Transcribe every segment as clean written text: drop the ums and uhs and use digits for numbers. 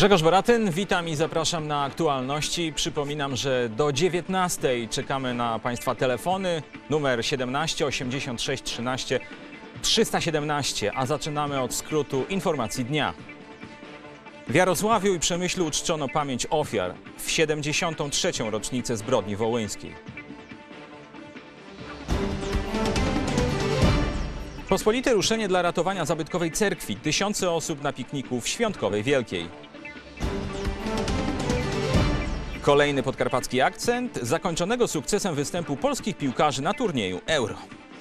Grzegorz Boratyn, witam i zapraszam na aktualności. Przypominam, że do 19:00 czekamy na Państwa telefony. Numer 17 86 13 317, a zaczynamy od skrótu informacji dnia. W Jarosławiu i Przemyślu uczczono pamięć ofiar w 73. rocznicę zbrodni wołyńskiej. Pospolite ruszenie dla ratowania zabytkowej cerkwi. Tysiące osób na pikniku w Świątkowej Wielkiej. Kolejny podkarpacki akcent zakończonego sukcesem występu polskich piłkarzy na turnieju Euro.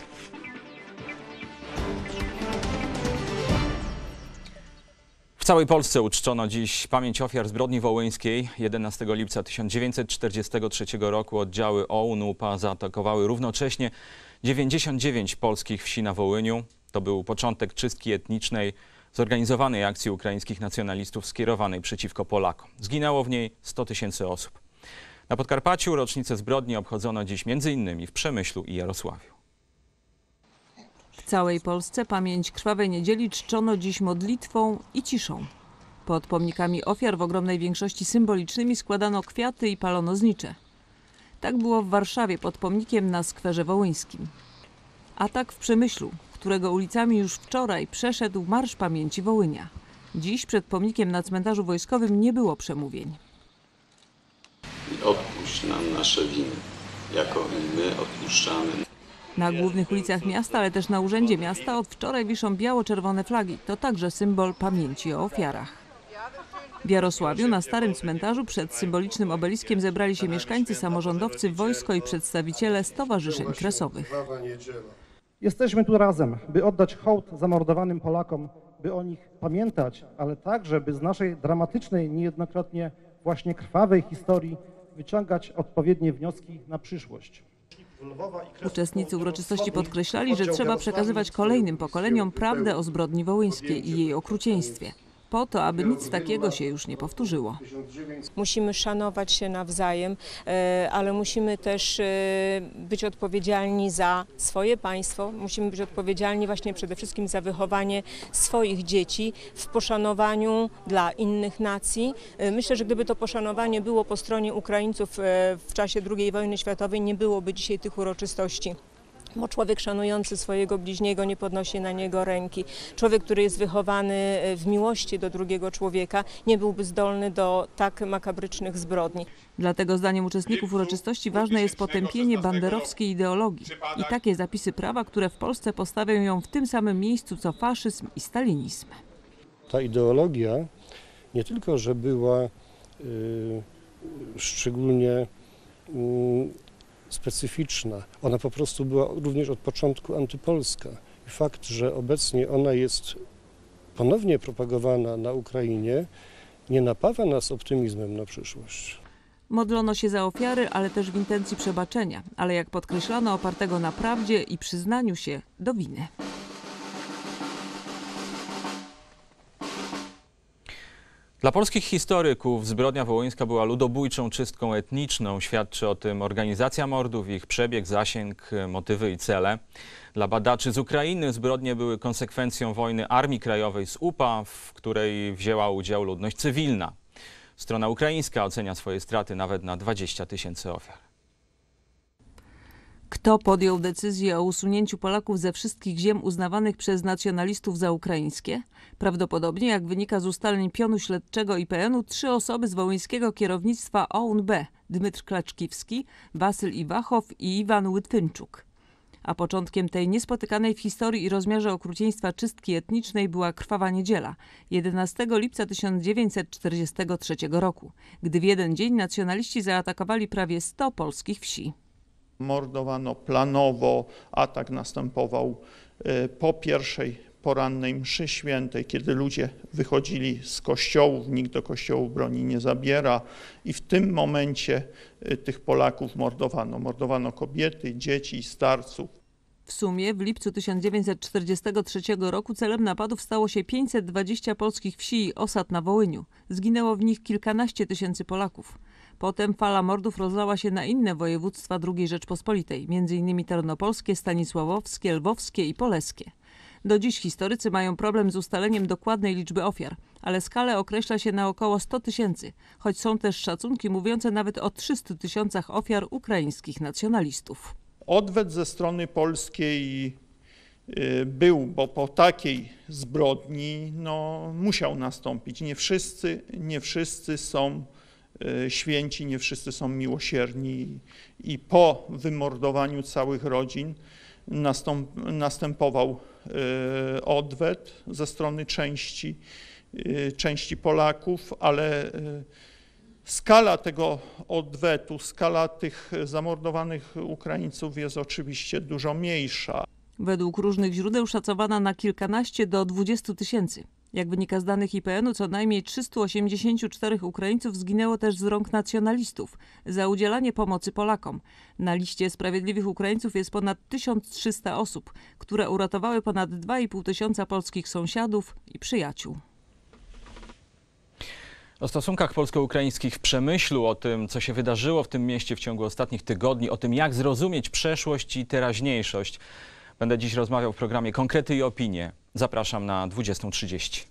W całej Polsce uczczono dziś pamięć ofiar zbrodni wołyńskiej. 11 lipca 1943 roku oddziały OUN-UPA zaatakowały równocześnie 99 polskich wsi na Wołyniu. To był początek czystki etnicznej, zorganizowanej akcji ukraińskich nacjonalistów skierowanej przeciwko Polakom. Zginęło w niej 100 000 osób. Na Podkarpaciu rocznicę zbrodni obchodzono dziś m.in. w Przemyślu i Jarosławiu. W całej Polsce pamięć Krwawej Niedzieli czczono dziś modlitwą i ciszą. Pod pomnikami ofiar w ogromnej większości symbolicznymi składano kwiaty i palono znicze. Tak było w Warszawie pod pomnikiem na Skwerze Wołyńskim. A tak w Przemyślu, którego ulicami już wczoraj przeszedł Marsz Pamięci Wołynia. Dziś przed pomnikiem na cmentarzu wojskowym nie było przemówień. Odpuść nam nasze winy, jako i my odpuszczamy. Na głównych ulicach miasta, ale też na urzędzie miasta od wczoraj wiszą biało-czerwone flagi. To także symbol pamięci o ofiarach. W Jarosławiu na starym cmentarzu przed symbolicznym obeliskiem zebrali się mieszkańcy, samorządowcy, wojsko i przedstawiciele stowarzyszeń kresowych. Jesteśmy tu razem, by oddać hołd zamordowanym Polakom, by o nich pamiętać, ale także, by z naszej dramatycznej, niejednokrotnie właśnie krwawej historii wyciągać odpowiednie wnioski na przyszłość. Uczestnicy uroczystości podkreślali, że trzeba przekazywać kolejnym pokoleniom prawdę o zbrodni wołyńskiej i jej okrucieństwie, po to, aby nic takiego się już nie powtórzyło. Musimy szanować się nawzajem, ale musimy też być odpowiedzialni za swoje państwo. Musimy być odpowiedzialni właśnie przede wszystkim za wychowanie swoich dzieci w poszanowaniu dla innych nacji. Myślę, że gdyby to poszanowanie było po stronie Ukraińców w czasie II wojny światowej, nie byłoby dzisiaj tych uroczystości. Bo człowiek szanujący swojego bliźniego nie podnosi na niego ręki. Człowiek, który jest wychowany w miłości do drugiego człowieka, nie byłby zdolny do tak makabrycznych zbrodni. Dlatego zdaniem uczestników uroczystości ważne jest potępienie banderowskiej ideologii i takie zapisy prawa, które w Polsce postawią ją w tym samym miejscu co faszyzm i stalinizm. Ta ideologia nie tylko, że była szczególnie specyficzna. Ona po prostu była również od początku antypolska. I fakt, że obecnie ona jest ponownie propagowana na Ukrainie, nie napawa nas optymizmem na przyszłość. Modlono się za ofiary, ale też w intencji przebaczenia, ale jak podkreślano, opartego na prawdzie i przyznaniu się do winy. Dla polskich historyków zbrodnia wołyńska była ludobójczą czystką etniczną. Świadczy o tym organizacja mordów, ich przebieg, zasięg, motywy i cele. Dla badaczy z Ukrainy zbrodnie były konsekwencją wojny Armii Krajowej z UPA, w której wzięła udział ludność cywilna. Strona ukraińska ocenia swoje straty nawet na 20 000 ofiar. Kto podjął decyzję o usunięciu Polaków ze wszystkich ziem uznawanych przez nacjonalistów za ukraińskie? Prawdopodobnie, jak wynika z ustaleń pionu śledczego IPN-u, 3 osoby z wołyńskiego kierownictwa OUN-B: Dmytr Klaczkiwski, Wasyl Iwachow i Iwan Łytwynczuk. A początkiem tej niespotykanej w historii i rozmiarze okrucieństwa czystki etnicznej była Krwawa Niedziela, 11 lipca 1943 roku, gdy w jeden dzień nacjonaliści zaatakowali prawie 100 polskich wsi. Mordowano planowo, atak następował po pierwszej porannej mszy świętej, kiedy ludzie wychodzili z kościołów, nikt do kościołów broni nie zabiera i w tym momencie tych Polaków mordowano. Mordowano kobiety, dzieci, starców. W sumie w lipcu 1943 roku celem napadów stało się 520 polskich wsi i osad na Wołyniu. Zginęło w nich kilkanaście tysięcy Polaków. Potem fala mordów rozlała się na inne województwa II Rzeczpospolitej, m.in. tarnopolskie, stanisławowskie, lwowskie i polskie. Do dziś historycy mają problem z ustaleniem dokładnej liczby ofiar, ale skalę określa się na około 100 000, choć są też szacunki mówiące nawet o 300 000 ofiar ukraińskich nacjonalistów. Odwet ze strony polskiej był, bo po takiej zbrodni musiał nastąpić. Nie wszyscy są święci, nie wszyscy są miłosierni i po wymordowaniu całych rodzin następował odwet ze strony części Polaków, ale skala tego odwetu, skala tych zamordowanych Ukraińców jest oczywiście dużo mniejsza. Według różnych źródeł szacowana na kilkanaście do 20 000. Jak wynika z danych IPN-u, co najmniej 384 Ukraińców zginęło też z rąk nacjonalistów za udzielanie pomocy Polakom. Na liście sprawiedliwych Ukraińców jest ponad 1300 osób, które uratowały ponad 2500 polskich sąsiadów i przyjaciół. O stosunkach polsko-ukraińskich w Przemyślu, o tym, co się wydarzyło w tym mieście w ciągu ostatnich tygodni, o tym, jak zrozumieć przeszłość i teraźniejszość, będę dziś rozmawiał w programie Konkrety i Opinie. Zapraszam na 20:30.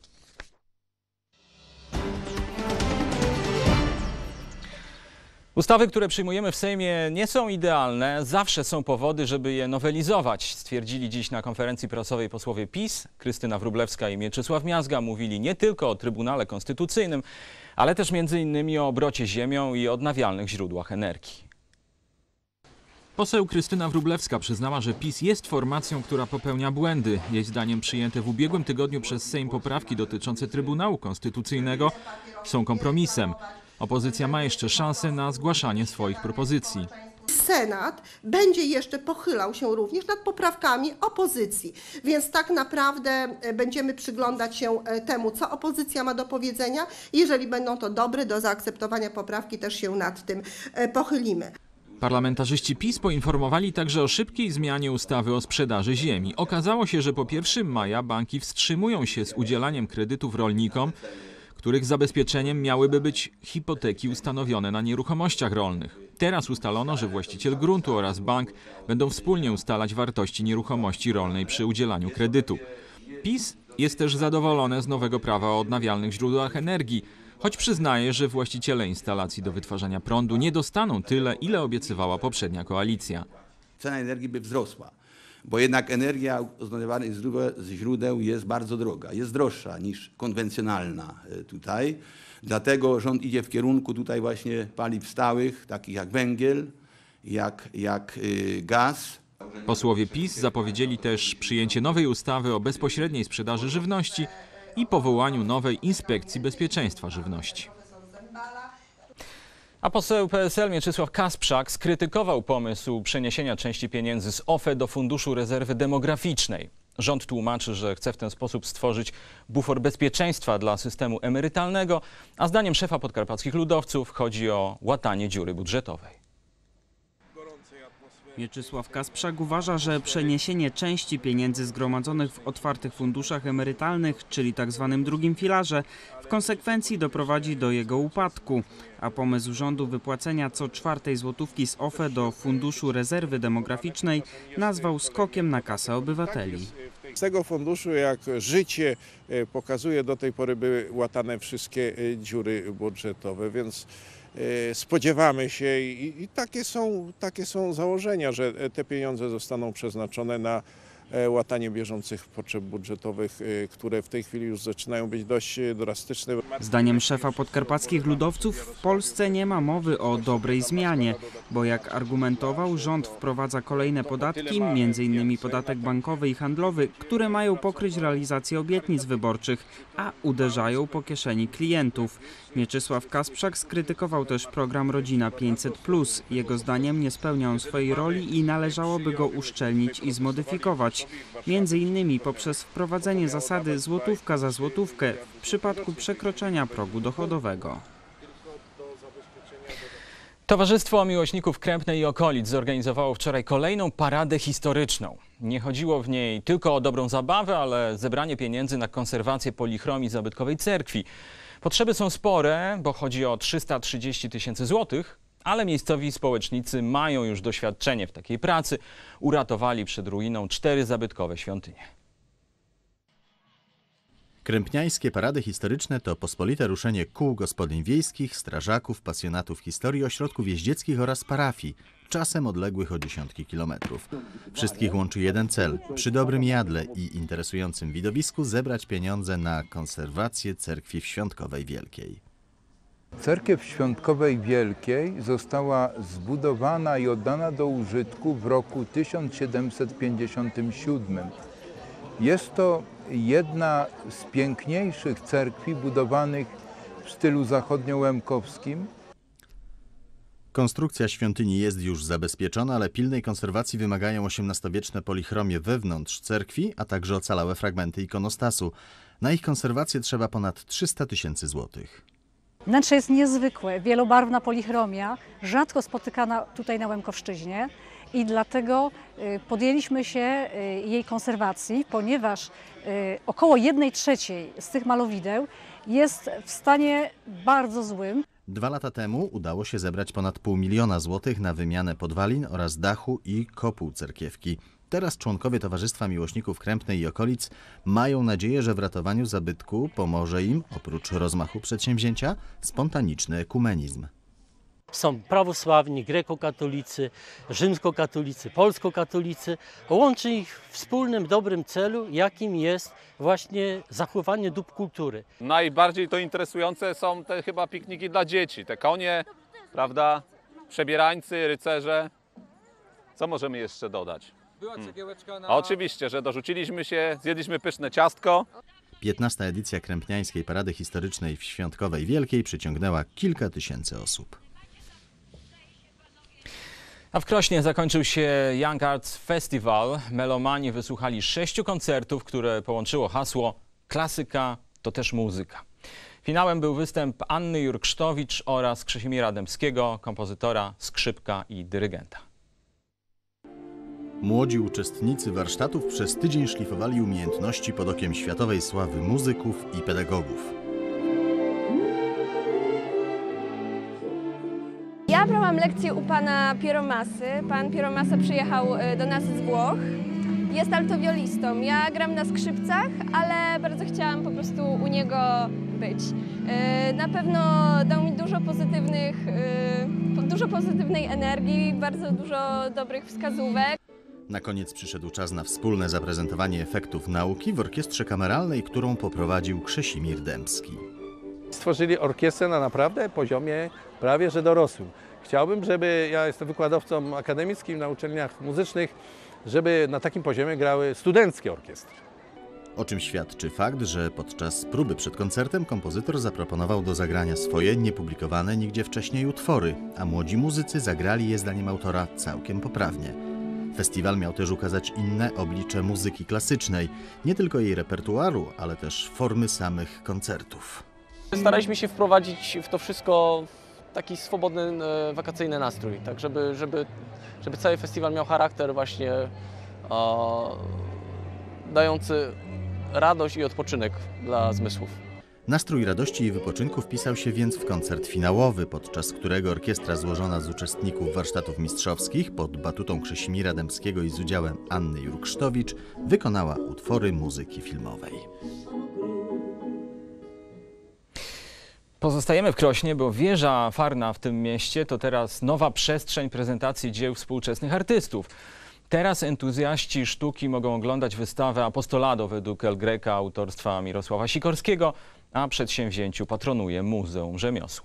Ustawy, które przyjmujemy w Sejmie, nie są idealne. Zawsze są powody, żeby je nowelizować, stwierdzili dziś na konferencji prasowej posłowie PiS. Krystyna Wróblewska i Mieczysław Miazga mówili nie tylko o Trybunale Konstytucyjnym, ale też m.in. o obrocie ziemią i odnawialnych źródłach energii. Poseł Krystyna Wróblewska przyznała, że PiS jest formacją, która popełnia błędy. Jej zdaniem przyjęte w ubiegłym tygodniu przez Sejm poprawki dotyczące Trybunału Konstytucyjnego są kompromisem. Opozycja ma jeszcze szansę na zgłaszanie swoich propozycji. Senat będzie jeszcze pochylał się również nad poprawkami opozycji, więc tak naprawdę będziemy przyglądać się temu, co opozycja ma do powiedzenia. Jeżeli będą to dobre do zaakceptowania poprawki, też się nad tym pochylimy. Parlamentarzyści PiS poinformowali także o szybkiej zmianie ustawy o sprzedaży ziemi. Okazało się, że po 1 maja banki wstrzymują się z udzielaniem kredytów rolnikom, których zabezpieczeniem miałyby być hipoteki ustanowione na nieruchomościach rolnych. Teraz ustalono, że właściciel gruntu oraz bank będą wspólnie ustalać wartości nieruchomości rolnej przy udzielaniu kredytu. PiS jest też zadowolone z nowego prawa o odnawialnych źródłach energii, choć przyznaje, że właściciele instalacji do wytwarzania prądu nie dostaną tyle, ile obiecywała poprzednia koalicja. Cena energii by wzrosła, bo jednak energia z odnawialnych źródeł jest bardzo droga, jest droższa niż konwencjonalna tutaj. Dlatego rząd idzie w kierunku tutaj właśnie paliw stałych, takich jak węgiel, jak gaz. Posłowie PiS zapowiedzieli też przyjęcie nowej ustawy o bezpośredniej sprzedaży żywności i powołaniu nowej Inspekcji Bezpieczeństwa Żywności. A poseł PSL Mieczysław Kasprzak skrytykował pomysł przeniesienia części pieniędzy z OFE do Funduszu Rezerwy Demograficznej. Rząd tłumaczy, że chce w ten sposób stworzyć bufor bezpieczeństwa dla systemu emerytalnego, a zdaniem szefa podkarpackich ludowców chodzi o łatanie dziury budżetowej. Mieczysław Kasprzak uważa, że przeniesienie części pieniędzy zgromadzonych w otwartych funduszach emerytalnych, czyli tzw. drugim filarze, w konsekwencji doprowadzi do jego upadku, a pomysł rządu wypłacenia co 4 złotówki z OFE do Funduszu Rezerwy Demograficznej nazwał skokiem na kasę obywateli. Z tego funduszu, jak życie pokazuje, do tej pory były łatane wszystkie dziury budżetowe, więc spodziewamy się i takie są założenia, że te pieniądze zostaną przeznaczone na łatanie bieżących potrzeb budżetowych, które w tej chwili już zaczynają być dość drastyczne. Zdaniem szefa podkarpackich ludowców w Polsce nie ma mowy o dobrej zmianie, bo jak argumentował, rząd wprowadza kolejne podatki, m.in. podatek bankowy i handlowy, które mają pokryć realizację obietnic wyborczych, a uderzają po kieszeni klientów. Mieczysław Kasprzak skrytykował też program Rodzina 500+. Jego zdaniem nie spełnia on swojej roli i należałoby go uszczelnić i zmodyfikować. Między innymi poprzez wprowadzenie zasady złotówka za złotówkę w przypadku przekroczenia progu dochodowego. Towarzystwo Miłośników Krępnej i okolic zorganizowało wczoraj kolejną paradę historyczną. Nie chodziło w niej tylko o dobrą zabawę, ale zebranie pieniędzy na konserwację polichromii zabytkowej cerkwi. Potrzeby są spore, bo chodzi o 330 000 złotych, ale miejscowi społecznicy mają już doświadczenie w takiej pracy. Uratowali przed ruiną 4 zabytkowe świątynie. Krępniańskie parady historyczne to pospolite ruszenie kół gospodyń wiejskich, strażaków, pasjonatów historii, ośrodków jeździeckich oraz parafii, czasem odległych o dziesiątki kilometrów. Wszystkich łączy jeden cel – przy dobrym jadle i interesującym widowisku zebrać pieniądze na konserwację cerkwi w Świątkowej Wielkiej. Cerkiew Świątkowej Wielkiej została zbudowana i oddana do użytku w roku 1757. Jest to jedna z piękniejszych cerkwi budowanych w stylu zachodniołemkowskim. Konstrukcja świątyni jest już zabezpieczona, ale pilnej konserwacji wymagają XVIII-wieczne polichromie wewnątrz cerkwi, a także ocalałe fragmenty ikonostasu. Na ich konserwację trzeba ponad 300 000 złotych. Wnętrze jest niezwykłe, wielobarwna polichromia, rzadko spotykana tutaj na Łemkowszczyźnie i dlatego podjęliśmy się jej konserwacji, ponieważ około 1/3 z tych malowideł jest w stanie bardzo złym. 2 lata temu udało się zebrać ponad 500 000 złotych na wymianę podwalin oraz dachu i kopuł cerkiewki. Teraz członkowie Towarzystwa Miłośników Krępnej i okolic mają nadzieję, że w ratowaniu zabytku pomoże im, oprócz rozmachu przedsięwzięcia, spontaniczny ekumenizm. Są prawosławni, grekokatolicy, rzymskokatolicy, polskokatolicy. Łączy ich w wspólnym, dobrym celu, jakim jest właśnie zachowanie dóbr kultury. Najbardziej to interesujące są te chyba pikniki dla dzieci, te konie, prawda, przebierańcy, rycerze. Co możemy jeszcze dodać? Była cegiełeczka na... Oczywiście, że dorzuciliśmy się, zjedliśmy pyszne ciastko. 15. edycja Krępniańskiej Parady Historycznej w Świątkowej Wielkiej przyciągnęła kilka tysięcy osób. A w Krośnie zakończył się Young Arts Festival. Melomani wysłuchali 6 koncertów, które połączyło hasło klasyka to też muzyka. Finałem był występ Anny Jurksztowicz oraz Krzesimira Dębskiego, kompozytora, skrzypka i dyrygenta. Młodzi uczestnicy warsztatów przez tydzień szlifowali umiejętności pod okiem światowej sławy muzyków i pedagogów. Ja brałam lekcję u pana Pieromasy. Pan Pieromasa przyjechał do nas z Włoch. Jest altowiolistą. Ja gram na skrzypcach, ale bardzo chciałam po prostu u niego być. Na pewno dał mi dużo pozytywnej energii, bardzo dużo dobrych wskazówek. Na koniec przyszedł czas na wspólne zaprezentowanie efektów nauki w orkiestrze kameralnej, którą poprowadził Krzesimir Dębski. Stworzyli orkiestrę na naprawdę poziomie prawie że dorosłym. Chciałbym, żeby, ja jestem wykładowcą akademickim na uczelniach muzycznych, żeby na takim poziomie grały studenckie orkiestry. O czym świadczy fakt, że podczas próby przed koncertem kompozytor zaproponował do zagrania swoje, niepublikowane nigdzie wcześniej utwory, a młodzi muzycy zagrali je zdaniem autora całkiem poprawnie. Festiwal miał też ukazać inne oblicze muzyki klasycznej, nie tylko jej repertuaru, ale też formy samych koncertów. Staraliśmy się wprowadzić w to wszystko taki swobodny, wakacyjny nastrój, tak żeby cały festiwal miał charakter właśnie dający radość i odpoczynek dla zmysłów. Nastrój radości i wypoczynku wpisał się więc w koncert finałowy, podczas którego orkiestra złożona z uczestników warsztatów mistrzowskich pod batutą Krzesimira Dębskiego i z udziałem Anny Jurksztowicz wykonała utwory muzyki filmowej. Pozostajemy w Krośnie, bo wieża farna w tym mieście to teraz nowa przestrzeń prezentacji dzieł współczesnych artystów. Teraz entuzjaści sztuki mogą oglądać wystawę Apostolado według El Greca autorstwa Mirosława Sikorskiego, a przedsięwzięciu patronuje Muzeum Rzemiosła.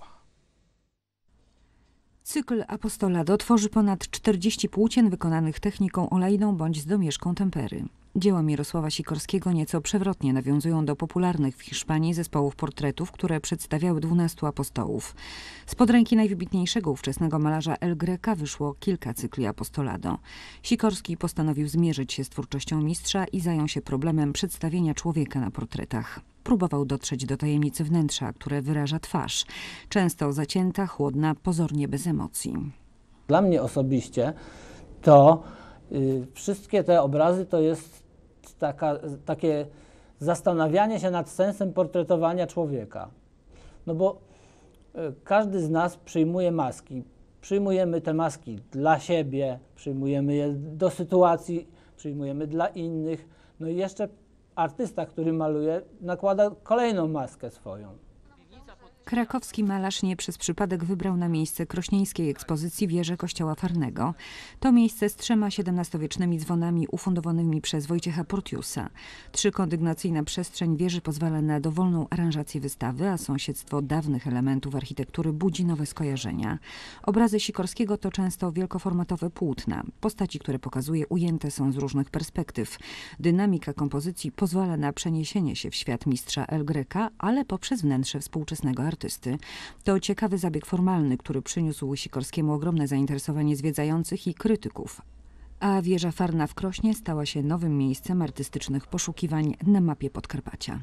Cykl Apostolado tworzy ponad 40 płócien wykonanych techniką olejną bądź z domieszką tempery. Dzieła Mirosława Sikorskiego nieco przewrotnie nawiązują do popularnych w Hiszpanii zespołów portretów, które przedstawiały 12 apostołów. Spod ręki najwybitniejszego ówczesnego malarza El Greca wyszło kilka cykli Apostolado. Sikorski postanowił zmierzyć się z twórczością mistrza i zajął się problemem przedstawienia człowieka na portretach. Próbował dotrzeć do tajemnicy wnętrza, które wyraża twarz. Często zacięta, chłodna, pozornie bez emocji. Dla mnie osobiście to wszystkie te obrazy to jest takie zastanawianie się nad sensem portretowania człowieka. No bo każdy z nas przyjmuje maski. Przyjmujemy te maski dla siebie, przyjmujemy je do sytuacji, przyjmujemy dla innych. No i jeszcze artysta, który maluje, nakłada kolejną maskę swoją. Krakowski malarz nie przez przypadek wybrał na miejsce krośnieńskiej ekspozycji wieżę kościoła Farnego. To miejsce z 3 XVII-wiecznymi dzwonami ufundowanymi przez Wojciecha Portiusa. 3-kondygnacyjna przestrzeń wieży pozwala na dowolną aranżację wystawy, a sąsiedztwo dawnych elementów architektury budzi nowe skojarzenia. Obrazy Sikorskiego to często wielkoformatowe płótna. Postaci, które pokazuje, ujęte są z różnych perspektyw. Dynamika kompozycji pozwala na przeniesienie się w świat mistrza El Greca, ale poprzez wnętrze współczesnego artysty. To ciekawy zabieg formalny, który przyniósł Sikorskiemu ogromne zainteresowanie zwiedzających i krytyków. A wieża Farna w Krośnie stała się nowym miejscem artystycznych poszukiwań na mapie Podkarpacia.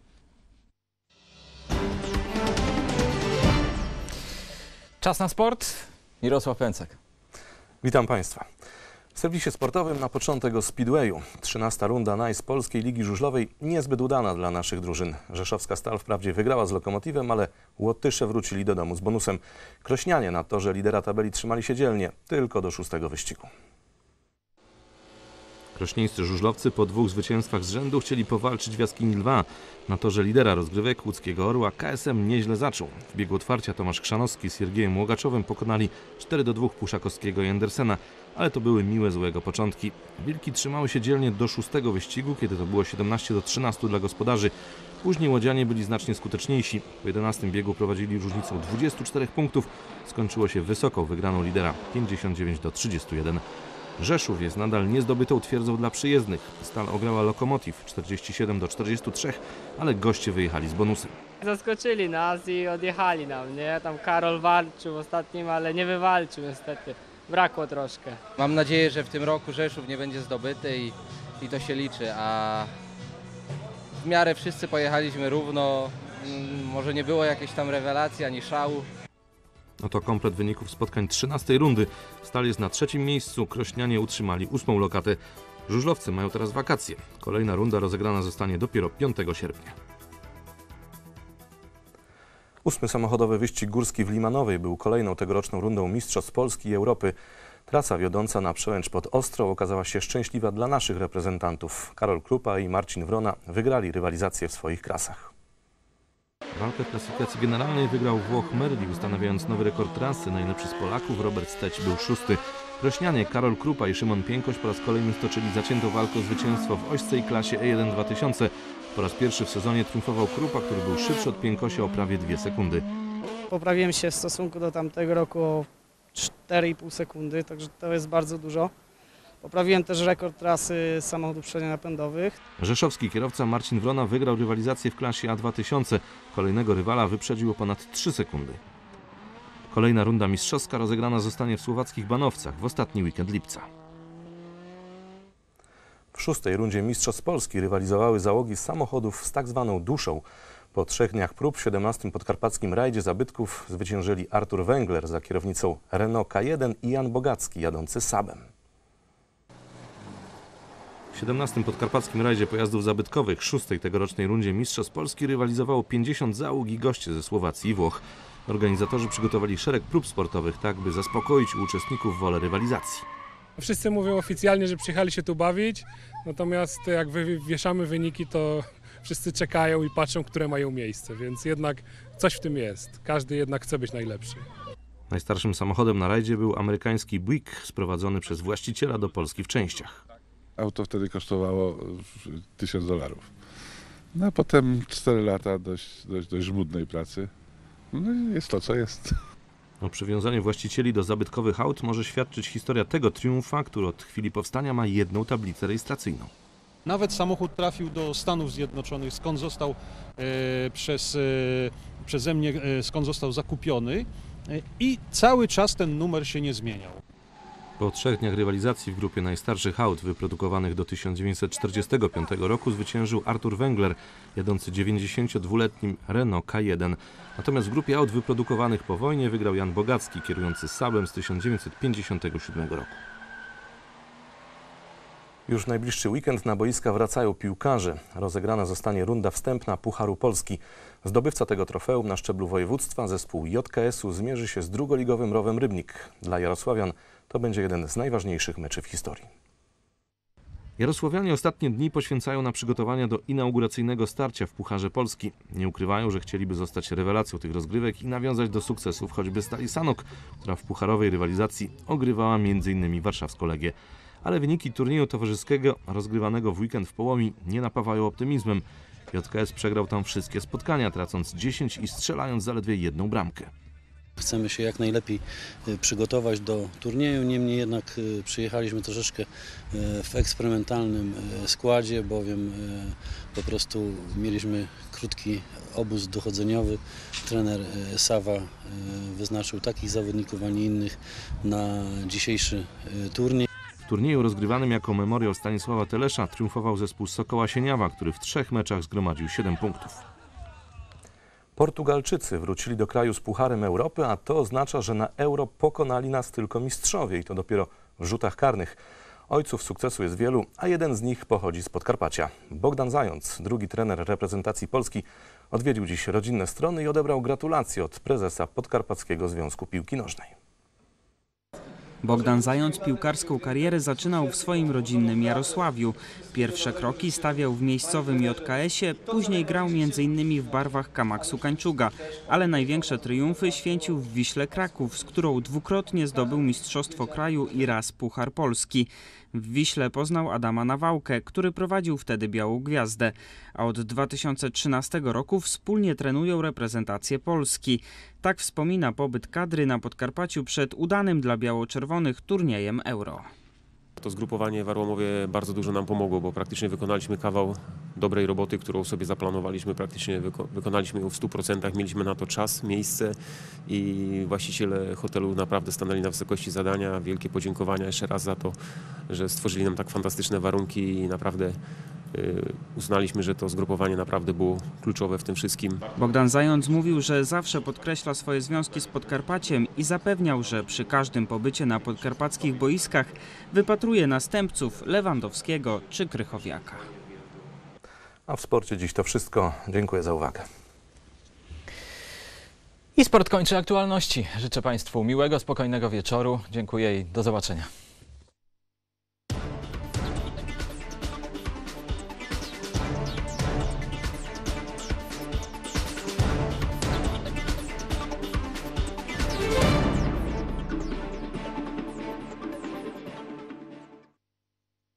Czas na sport. Mirosław Pęcek. Witam Państwa. W serwisie sportowym na początek o Speedwayu. 13. runda Nice Polskiej Ligi Żużlowej niezbyt udana dla naszych drużyn. Rzeszowska Stal wprawdzie wygrała z Lokomotywem, ale Łotysze wrócili do domu z bonusem. Krośnianie na torze lidera tabeli trzymali się dzielnie, tylko do 6. wyścigu. Krośnieńscy żużlowcy po 2 zwycięstwach z rzędu chcieli powalczyć w Jaskini Lwa. Na torze lidera rozgrywek łódzkiego Orła KSM nieźle zaczął. W biegu otwarcia Tomasz Chrzanowski z Siergiejem Łogaczowem pokonali 4-2 Puszakowskiego i Andersena, ale to były miłe złego początki. Wilki trzymały się dzielnie do 6. wyścigu, kiedy to było 17-13 dla gospodarzy. Później łodzianie byli znacznie skuteczniejsi. Po 11. biegu prowadzili różnicą 24 punktów. Skończyło się wysoką wygraną lidera 59-31. Rzeszów jest nadal niezdobytą twierdzą dla przyjezdnych. Stal ograła Lokomotiv 47-43, ale goście wyjechali z bonusem. Zaskoczyli nas i odjechali nam, nie? Tam Karol walczył ostatnim, ale nie wywalczył niestety. Brakło troszkę. Mam nadzieję, że w tym roku Rzeszów nie będzie zdobyty i to się liczy, a w miarę wszyscy pojechaliśmy równo. Może nie było jakiejś tam rewelacji ani szału. Oto komplet wyników spotkań 13. rundy. Stal jest na 3. miejscu, krośnianie utrzymali 8. lokatę. Żużlowcy mają teraz wakacje. Kolejna runda rozegrana zostanie dopiero 5 sierpnia. 8. samochodowy wyścig górski w Limanowej był kolejną tegoroczną rundą Mistrzostw Polski i Europy. Trasa wiodąca na przełęcz pod Ostrą okazała się szczęśliwa dla naszych reprezentantów. Karol Krupa i Marcin Wrona wygrali rywalizację w swoich klasach. Walkę w klasyfikacji generalnej wygrał Włoch Merli, ustanawiając nowy rekord trasy. Najlepszy z Polaków Robert Steć był 6. Krośnianie Karol Krupa i Szymon Piękoś po raz kolejny stoczyli zaciętą walkę o zwycięstwo w oścej klasie E1 2000. Po raz pierwszy w sezonie triumfował Krupa, który był szybszy od Piękosia o prawie 2 sekundy. Poprawiłem się w stosunku do tamtego roku o 4,5 sekundy, także to jest bardzo dużo. Poprawiłem też rekord trasy samochodów przednionapędowych. Rzeszowski kierowca Marcin Wrona wygrał rywalizację w klasie A2000. Kolejnego rywala wyprzedził o ponad 3 sekundy. Kolejna runda mistrzowska rozegrana zostanie w słowackich Banowcach w ostatni weekend lipca. W 6. rundzie Mistrzostw Polski rywalizowały załogi samochodów z tak zwaną duszą. Po 3 dniach prób w 17. podkarpackim rajdzie zabytków zwyciężyli Artur Węgler za kierownicą Renault K1 i Jan Bogacki jadący Saabem. W 17. podkarpackim rajdzie pojazdów zabytkowych 6. tegorocznej rundzie Mistrzostw Polski rywalizowało 50 załóg i goście ze Słowacji i Włoch. Organizatorzy przygotowali szereg prób sportowych, tak by zaspokoić u uczestników wolę rywalizacji. Wszyscy mówią oficjalnie, że przyjechali się tu bawić, natomiast jak wieszamy wyniki, to wszyscy czekają i patrzą, które mają miejsce, więc jednak coś w tym jest. Każdy jednak chce być najlepszy. Najstarszym samochodem na rajdzie był amerykański Buick sprowadzony przez właściciela do Polski w częściach. Auto wtedy kosztowało $1000. No a potem 4 lata dość żmudnej pracy. No i jest to, co jest. O przywiązaniu właścicieli do zabytkowych aut może świadczyć historia tego triumfa, który od chwili powstania ma 1 tablicę rejestracyjną. Nawet samochód trafił do Stanów Zjednoczonych, skąd został przeze mnie zakupiony i cały czas ten numer się nie zmieniał. Po 3 dniach rywalizacji w grupie najstarszych aut wyprodukowanych do 1945 roku zwyciężył Artur Węgler, jadący 92-letnim Renault K1. Natomiast w grupie aut wyprodukowanych po wojnie wygrał Jan Bogacki, kierujący Saabem z 1957 roku. Już w najbliższy weekend na boiska wracają piłkarze. Rozegrana zostanie runda wstępna Pucharu Polski. Zdobywca tego trofeum na szczeblu województwa, zespół JKS-u, zmierzy się z drugoligowym Rowem Rybnik. Dla jarosławian to będzie jeden z najważniejszych meczy w historii. Jarosławianie ostatnie dni poświęcają na przygotowania do inauguracyjnego starcia w Pucharze Polski. Nie ukrywają, że chcieliby zostać rewelacją tych rozgrywek i nawiązać do sukcesów choćby Stali Sanok, która w pucharowej rywalizacji ogrywała m.in. warszawską Legię. Ale wyniki turnieju towarzyskiego rozgrywanego w weekend w Połomii nie napawają optymizmem. JKS przegrał tam wszystkie spotkania, tracąc 10 i strzelając zaledwie 1 bramkę. Chcemy się jak najlepiej przygotować do turnieju, niemniej jednak przyjechaliśmy troszeczkę w eksperymentalnym składzie, bowiem po prostu mieliśmy krótki obóz dochodzeniowy. Trener Sawa wyznaczył takich zawodników, a nie innych na dzisiejszy turniej. W turnieju rozgrywanym jako memoriał Stanisława Telesza triumfował zespół Sokoła Sieniawa, który w 3 meczach zgromadził 7 punktów. Portugalczycy wrócili do kraju z Pucharem Europy, a to oznacza, że na Euro pokonali nas tylko mistrzowie i to dopiero w rzutach karnych. Ojców sukcesu jest wielu, a jeden z nich pochodzi z Podkarpacia. Bogdan Zając, drugi trener reprezentacji Polski, odwiedził dziś rodzinne strony i odebrał gratulacje od prezesa Podkarpackiego Związku Piłki Nożnej. Bogdan Zając piłkarską karierę zaczynał w swoim rodzinnym Jarosławiu. Pierwsze kroki stawiał w miejscowym JKS-ie, później grał m.in. w barwach Kamaksu Kańczuga, ale największe triumfy święcił w Wiśle Kraków, z którą dwukrotnie zdobył Mistrzostwo Kraju i raz Puchar Polski. W Wiśle poznał Adama Nawałkę, który prowadził wtedy Białą Gwiazdę, a od 2013 roku wspólnie trenują reprezentację Polski. Tak wspomina pobyt kadry na Podkarpaciu przed udanym dla biało-czerwonych turniejem Euro. To zgrupowanie w Arłamowie bardzo dużo nam pomogło, bo praktycznie wykonaliśmy kawał dobrej roboty, którą sobie zaplanowaliśmy, praktycznie wykonaliśmy ją w 100%, mieliśmy na to czas, miejsce i właściciele hotelu naprawdę stanęli na wysokości zadania. Wielkie podziękowania jeszcze raz za to, że stworzyli nam tak fantastyczne warunki i naprawdę uznaliśmy, że to zgrupowanie naprawdę było kluczowe w tym wszystkim. Bogdan Zając mówił, że zawsze podkreśla swoje związki z Podkarpaciem i zapewniał, że przy każdym pobycie na podkarpackich boiskach wypatruje następców Lewandowskiego czy Krychowiaka. A w sporcie dziś to wszystko. Dziękuję za uwagę. I sport kończy aktualności. Życzę Państwu miłego, spokojnego wieczoru. Dziękuję i do zobaczenia.